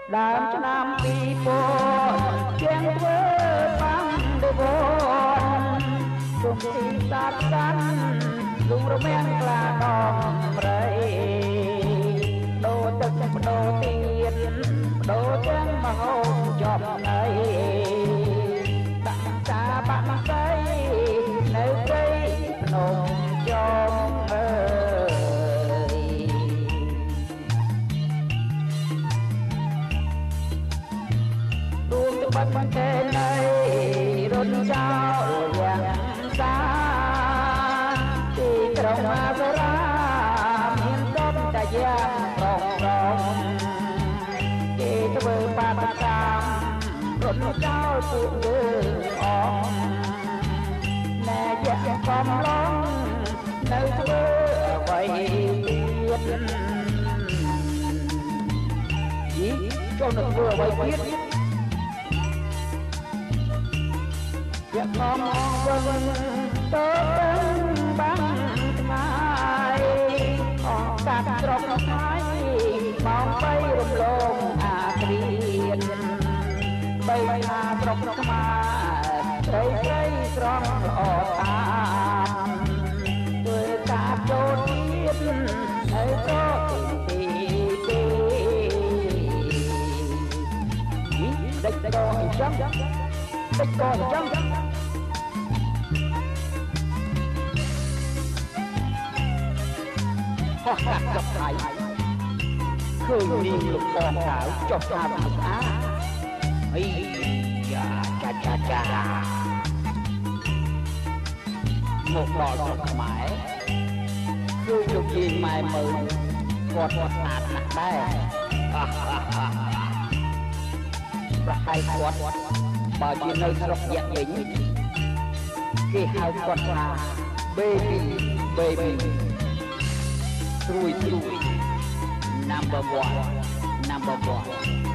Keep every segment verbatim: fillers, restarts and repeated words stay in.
ដើមឆ្នាំពីរពាន់ជាងធ្វើបាំងដូចវនគុំទីសាប់កាន់លុងរមាំងក្លាដងរៃដូរទឹកបដូរទៀតបដូរទាំងមហោជាប់ណៃដាក់តាបាក់ស្អីនៅព្រៃភ្នំចោមអើយរួមទៅបាត់មកគេណៃរត់ចោលយ៉ាងសាទីក្រុងអាសរាមានតបតែយ៉ាងប្រងប្រងគេធ្វើបាបកម្មរត់ចោលពួកយើងអងណែយកកំឡងនៅធ្វើអ្វីទៀតយីចូលនៅធ្វើអ្វីទៀតយកកំវងទៅបាំងថ្ងៃអស់កាត់ត្រប់ថ្ងៃមកបីរំលងអាគ្រៀនបីណាត្រប់ខ្មែរត្រីត្រីស្រស់ល្អតាមធ្វើការចូលទៀតនៅត្រកទីទីដេចក៏អញ្ចឹងដេចក៏អញ្ចឹងហោះកាត់ចុះថៃឃើញនាងលោកបងខៅចុះថាពីស្អាអីយ៉ាចាចាចាមកដល់ស្រុកខ្មែរឃើញលោកយាយម៉ែមើលគាត់គាត់ស្អាតណាស់ដែរប្រហែលគាត់បើជានៅស្រុកយ៉ាក់វិញគេហៅគាត់ថា baby baby ត្រួយត្រួយ number one number one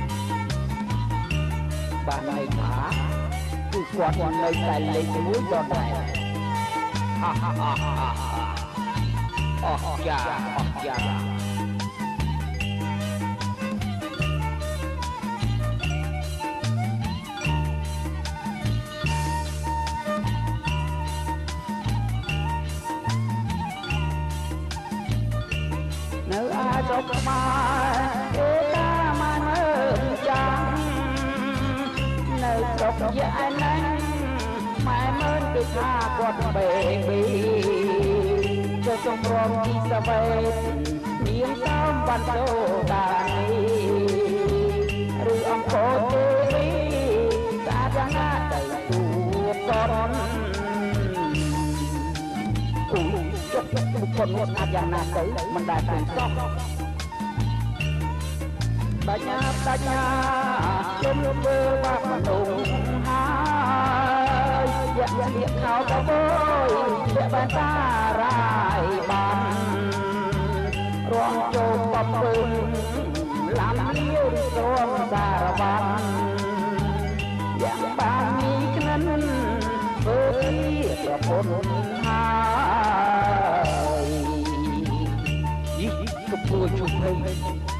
បានន័យថាគឺគាត់នៅតែលេខមួយដដែលអស់អស់អស់យ៉ាអស់យ៉ានៅអាចស្រុកខ្មែរគេតាមកមើលចាំនៅស្រុកយ៉ាឯណាម៉ែមើលគឺថាគាត់បេប៊ីចូលសំរងទីសវេមានតាមបានដូដានេះឬអង្គរទេវីស្អាតយ៉ាងណាទៅទូកនអូចុះបុគ្គលនោះស្អាតយ៉ាងណាទៅមិនដែលឃើញសោះបញ្ញាបញ្ញាជុំធ្វើបាបមនុស្សហើយយកលៀកខោទៅបយយកបានតារាយបានរងចូលបំពើឡាំលាវរងសារវ័នយ៉ាងបានមីក្និនធ្វើជាប្រពន្ធហើយយីក៏ពួយជុំភ័យ